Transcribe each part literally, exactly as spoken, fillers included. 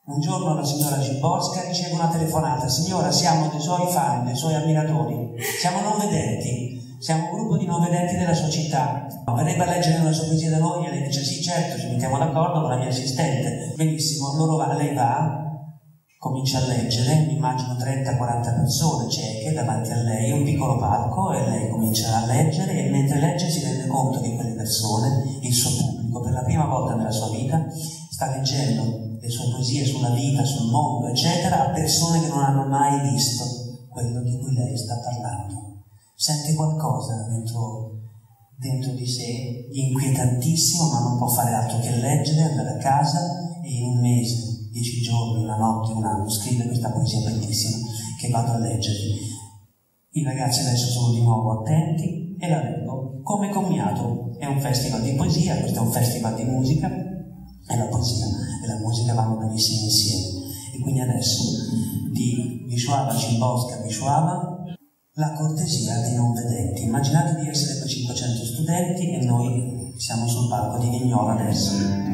Un giorno la signora Szymborska riceve una telefonata: signora, siamo dei suoi fan, dei suoi ammiratori, siamo non vedenti, siamo un gruppo di non vedenti della sua città, verrebbe a leggere una sua poesia da noi? E lei dice sì, certo, ci mettiamo d'accordo con la mia assistente. Benissimo, loro va, lei va, comincia a leggere, mi immagino trenta quaranta persone cieche davanti a lei, un piccolo palco, e lei comincia a leggere, e mentre legge si rende conto che quelle persone, il suo pubblico, per la prima volta nella sua vita sta leggendo le sue poesie sulla vita, sul mondo, eccetera, a persone che non hanno mai visto quello di cui lei sta parlando. Sente qualcosa dentro, dentro di sé, inquietantissimo, ma non può fare altro che leggere, andare a casa e in un mese, dieci giorni, una notte, un anno, scrive questa poesia bellissima che vado a leggere. I ragazzi adesso sono di nuovo attenti e la leggo come commiato. È un festival di poesia, questo è un festival di musica, e la poesia e la musica vanno benissimo insieme. E quindi adesso di Wisława Szymborska Wisława, la cortesia dei non vedenti. Immaginate di essere quei cinquecento studenti e noi siamo sul palco di Vignola adesso.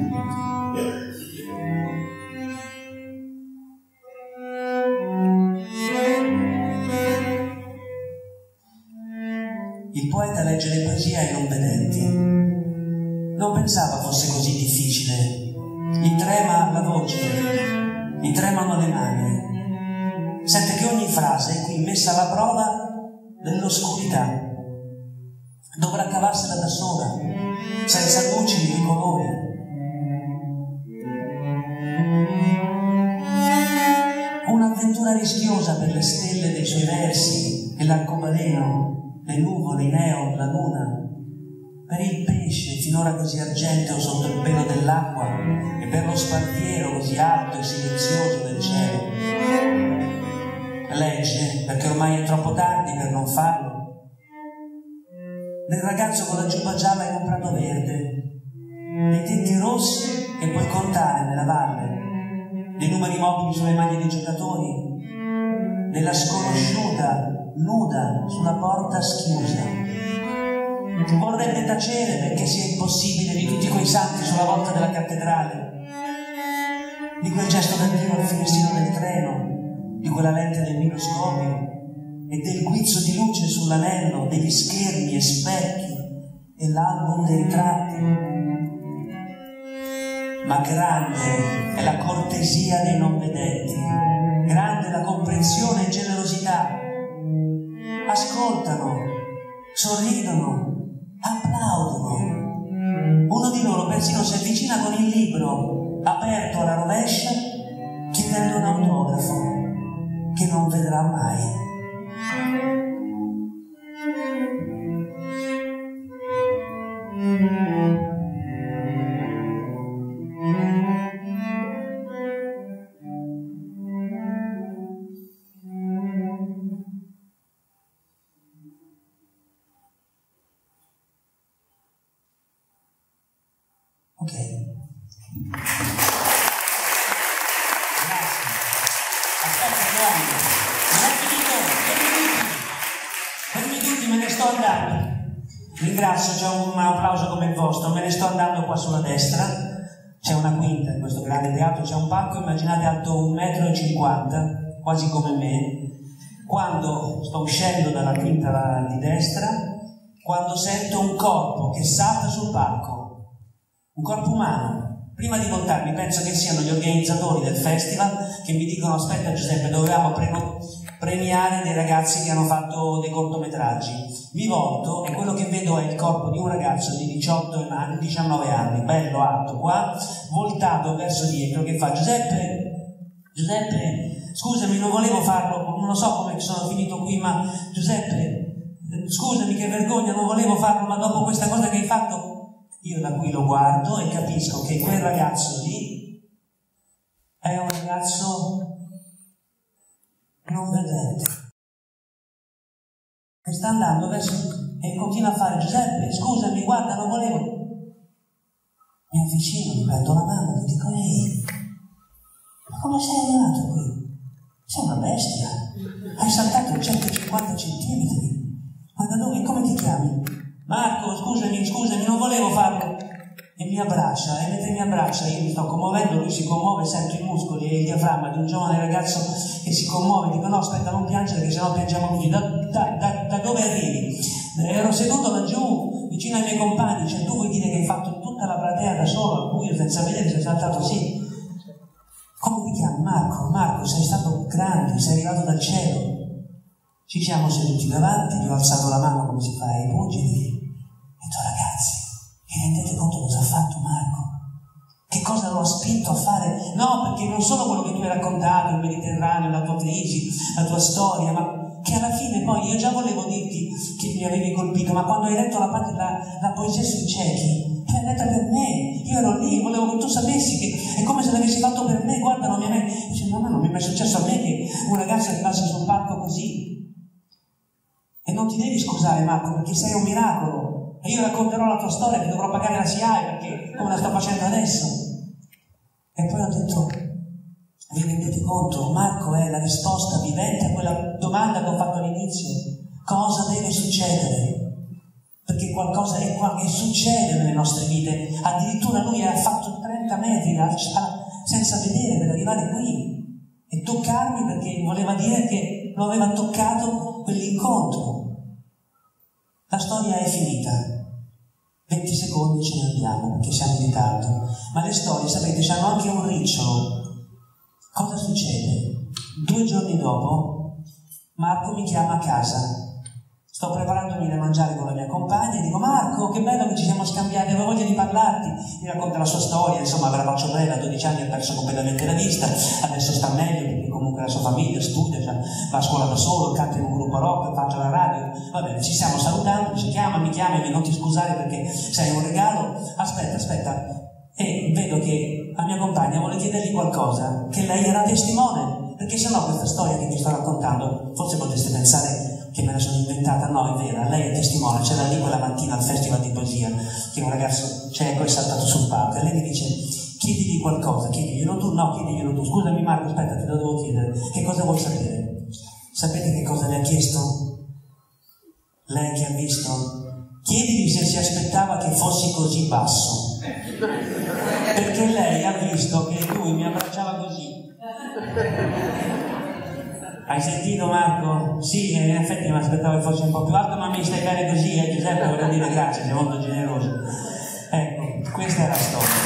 Il poeta legge le poesie ai non vedenti. Non pensava fosse così difficile. Gli trema la voce, gli tremano le mani. Sente che ogni frase è qui messa alla prova nell'oscurità. Dovrà cavarsela da sola, senza luci e colori. Un'avventura rischiosa per le stelle dei suoi versi e l'arcobaleno, le nuvole, i neon, la luna. Per il pesce finora così argenteo sotto il pelo dell'acqua e per lo sparviero così alto e silenzioso del cielo. Legge perché ormai è troppo tardi per non farlo. Del ragazzo con la giubba gialla in un prato verde, dei tetti rossi che puoi contare nella valle, dei numeri mobili sulle maglie dei giocatori, della sconosciuta nuda sulla porta schiusa. Vorrebbe tacere perché sia impossibile di tutti quei santi sulla volta della cattedrale, di quel gesto d'addio al finestrino del treno, di quella lente del microscopio e del guizzo di luce sull'anello, degli schermi e specchi e l'album dei ritratti. Ma grande è la cortesia dei non vedenti, grande la comprensione e generosità. Ascoltano, sorridono, applaudono. Uno di loro persino si avvicina con il libro aperto alla rovescia, chiedendo un autografo che non vedrà mai. Ok. Grazie. Aspetta, Giovanni. Non è finito. Per minuti. Per minuti me ne sto andando. Ringrazio, c'è un applauso come il vostro. Me ne sto andando qua sulla destra. C'è una quinta in questo grande teatro. C'è un palco, immaginate, alto un metro e cinquanta, quasi come me. Quando sto uscendo dalla quinta di destra, quando sento un corpo che salta sul palco, un corpo umano. Prima di voltarmi penso che siano gli organizzatori del festival che mi dicono: aspetta Giuseppe, dovevamo pre premiare dei ragazzi che hanno fatto dei cortometraggi. Mi volto e quello che vedo è il corpo di un ragazzo di diciotto anni, diciannove anni, bello alto qua, voltato verso dietro, che fa: Giuseppe, Giuseppe, scusami, non volevo farlo, non lo so come sono finito qui, ma Giuseppe, scusami, che vergogna, non volevo farlo, ma dopo questa cosa che hai fatto... Io da qui lo guardo e capisco che quel ragazzo lì è un ragazzo non vedente. E sta andando verso... e continua a fare: Giuseppe, scusami, guarda, non volevo... Mi avvicino, gli prendo la mano, gli dico: ehi, ma come sei arrivato qui? Sei una bestia. Hai saltato centocinquanta centimetri. Ma da dove? Come ti chiami? Marco, scusami, scusami, non volevo farlo. e mi abbraccia, e mentre mi abbraccia io mi sto commuovendo, lui si commuove, sento i muscoli e il diaframma di un giovane ragazzo che si commuove, dico no aspetta non piangere che sennò piangiamo tutti, da, da, da, da dove arrivi? Ero seduto laggiù vicino ai miei compagni, cioè tu vuoi dire che hai fatto tutta la platea da solo al buio senza vedere, sei saltato sì. Come ti chiami? Marco? Marco, sei stato grande, sei arrivato dal cielo. Ci siamo seduti davanti, gli ho alzato la mano come si fa ai pugili e ho detto ragazzi, vi rendete conto cosa ha fatto Marco? Che cosa lo ha spinto a fare? No, perché non solo quello che tu hai raccontato, il Mediterraneo, la tua crisi, la tua storia, ma che alla fine poi io già volevo dirti che mi avevi colpito, ma quando hai letto la, la, la poesia sui ciechi, l'hai letta per me, io ero lì, volevo che tu sapessi che è come se l'avessi fatto per me, guarda, non mi è mai... Dice, no, no, non mi è mai successo a me che un ragazzo arrivasse sul palco così. E non ti devi scusare Marco, perché sei un miracolo. E io racconterò la tua storia che dovrò pagare la S I A E perché come la sto facendo adesso. E poi ho detto, vi rendete conto, Marco è la risposta vivente a quella domanda che ho fatto all'inizio. Cosa deve succedere? Perché qualcosa è qua che succede nelle nostre vite. Addirittura lui ha fatto trenta metri senza vedere per arrivare qui e toccarmi perché voleva dire che lo aveva toccato quell'incontro. La storia è finita. venti secondi ce ne andiamo perché siamo in ritardo. Ma le storie, sapete, hanno anche un ricciolo. Cosa succede? Due giorni dopo Marco mi chiama a casa. Sto preparandomi da mangiare con la mia compagna e dico Marco, che bello che ci siamo scambiati, avevo voglia di parlarti. Mi racconta la sua storia, insomma, ve la faccio breve, a dodici anni ha perso completamente la vista, adesso sta meglio perché comunque la sua famiglia studia, cioè, va a scuola da solo, canta in un gruppo rock, faccio la radio. Va bene, ci stiamo salutando, dice chiamami, chiamami, non ti scusare perché sei un regalo. Aspetta, aspetta. E vedo che la mia compagna vuole chiedergli qualcosa, che lei era testimone, perché sennò questa storia che vi sto raccontando, forse potreste pensare che me la sono inventata, no, è vera, lei è testimone, c'era lì quella mattina al festival di poesia, che un ragazzo cieco è saltato sul palco, e lei mi dice, chiedigli qualcosa, chiediglielo tu, no, chiediglielo tu, scusami Marco, aspetta, te lo devo chiedere, che cosa vuoi sapere? Sapete che cosa le ha chiesto? Lei che ha visto? Chiedigli se si aspettava che fossi così basso, perché lei ha visto che lui mi abbracciava così. Hai sentito Marco? Sì, in effetti mi aspettavo che fosse un po' più alto, ma mi stai bene così, eh Giuseppe, voglio dire grazie, sei molto generoso. Ecco, questa è la storia.